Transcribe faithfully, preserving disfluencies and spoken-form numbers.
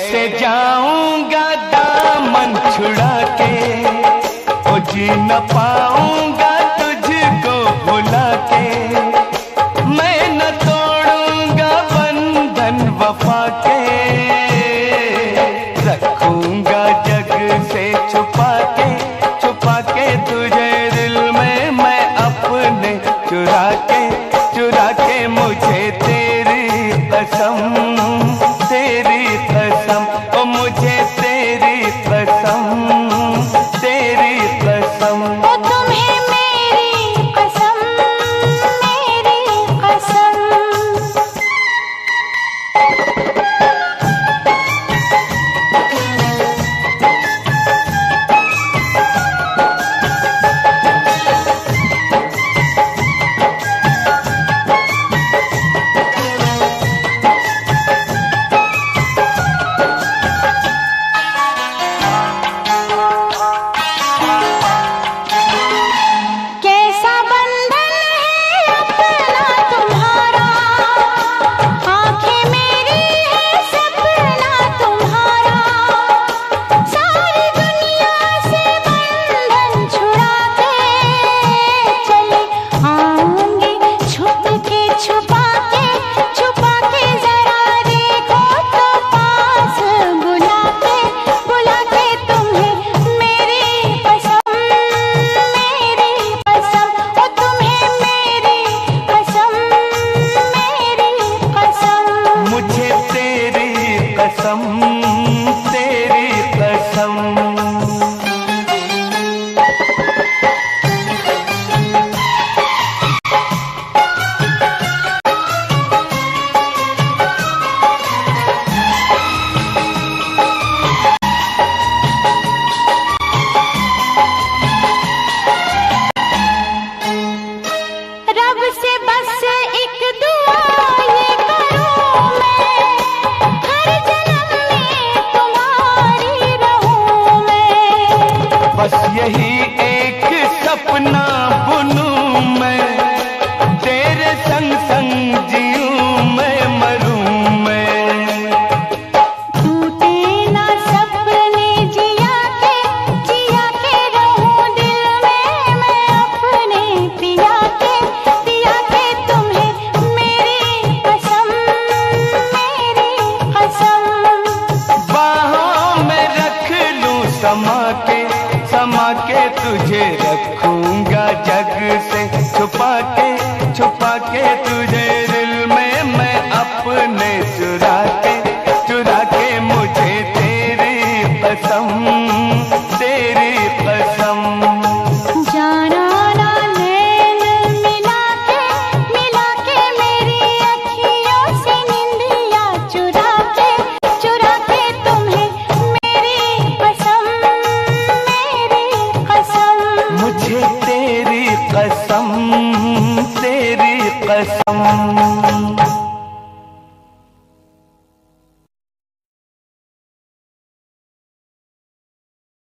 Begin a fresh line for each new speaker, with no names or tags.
कैसे जाऊंगा दामन छुड़ा के, ओ जी न पाऊंगा तुझको भुला के। मैं न तोड़ूंगा बंधन वफा के, रखूंगा जग से छुपा के, छुपा के तुझे दिल में मैं अपने चुरा के, चुरा के मुझे तेरी कसम, तेरी कसम, ओ मुझे तेरी कसम, तेरी कसम।
ओ तुम्हें मेरी कसम, मेरी कसम।
तेरी कसम।
रब से बस एक दुआ ये करूं मैं, हर जन्म में तुम्हारी रहूं मैं।
बस यही एक सपना बुनूं मैं, तेरे संग संग जीऊं मैं, मरूं मैं।
टूटे ना सपने जिया के, जिया के रहूं दिल में मैं अपने पिया के, पिया के तुम्हें मेरी कसम, मेरी कसम।
बाहों में रख लूं समा के, समा के तुझे रखूंगा जग से छुपा के, छुपा के तुझे दिल में मैं अपने चुरा के, चुरा के मुझे तेरी कसम, तेरी कसम।
जाना ना नैन मिला के, मिला के मेरी अखियों से निंदिया चुरा के, चुरा के तुम्हें मेरी कसम, मेरी कसम।
मुझे तेरी कसम, तेरी कसम।